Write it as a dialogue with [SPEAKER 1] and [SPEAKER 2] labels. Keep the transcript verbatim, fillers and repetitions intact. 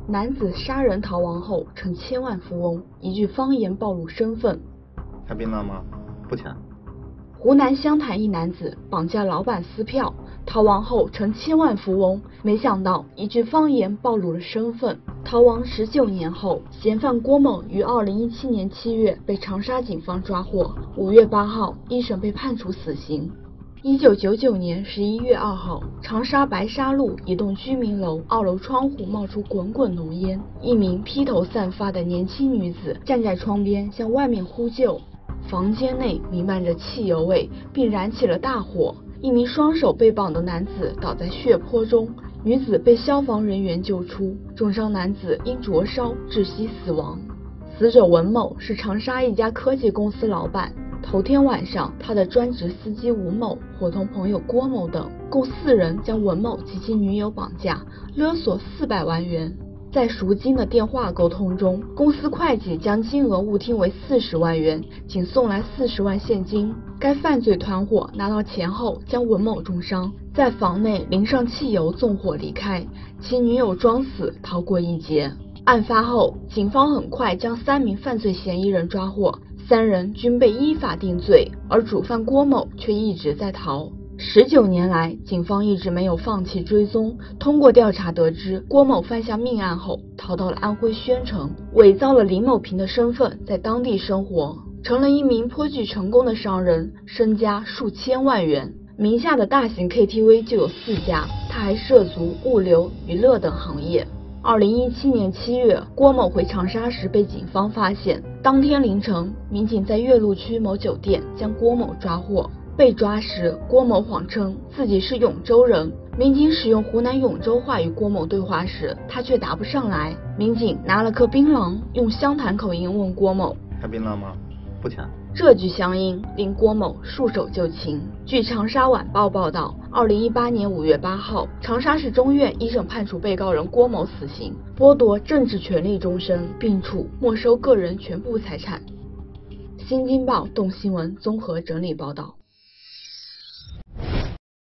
[SPEAKER 1] 男子杀人逃亡后成千万富翁，一句方言暴露身份。
[SPEAKER 2] 开槟榔吗？不钱。
[SPEAKER 1] 湖南湘潭一男子绑架老板撕票，逃亡后成千万富翁，没想到一句方言暴露了身份。逃亡十九年后，嫌犯郭某于二零一七年七月被长沙警方抓获，五月八号一审被判处死刑。一九九九年十一月二号，长沙白沙路一栋居民楼二楼窗户冒出滚滚浓烟，一名披头散发的年轻女子站在窗边向外面呼救，房间内弥漫着汽油味，并燃起了大火。一名双手被绑的男子倒在血泊中，女子被消防人员救出，重伤男子因灼烧窒息死亡。死者文某是长沙一家科技公司老板。头天晚上，他的专职司机吴某伙同朋友郭某等共四人将文某及其女友绑架，勒索四百万元。在赎金的电话沟通中，公司会计将金额误听为四十万元，仅送来四十万现金。该犯罪团伙拿到钱后，将文某重伤，在房内淋上汽油纵火离开，其女友装死逃过一劫。案发后，警方很快将三名犯罪嫌疑人抓获，三人均被依法定罪，而主犯郭某却一直在逃。十九年来，警方一直没有放弃追踪。通过调查得知，郭某犯下命案后逃到了安徽宣城，伪造了李某平的身份，在当地生活，成了一名颇具成功的商人，身家数千万元，名下的大型 K T V 就有四家，他还涉足物流、娱乐等行业。二零一七年七月，郭某回长沙时被警方发现。当天凌晨，民警在岳麓区某酒店将郭某抓获。被抓时，郭某谎称自己是永州人。民警使用湖南永州话与郭某对话时，他却答不上来。民警拿了颗槟榔，用湘潭口音问郭某：“
[SPEAKER 2] 开槟榔吗？不钱。”
[SPEAKER 1] 这句乡音令郭某束手就擒。据长沙晚报报道，二零一八年五月八号，长沙市中院一审判处被告人郭某死刑，剥夺政治权利终身，并处没收个人全部财产。新京报动新闻综合整理报道。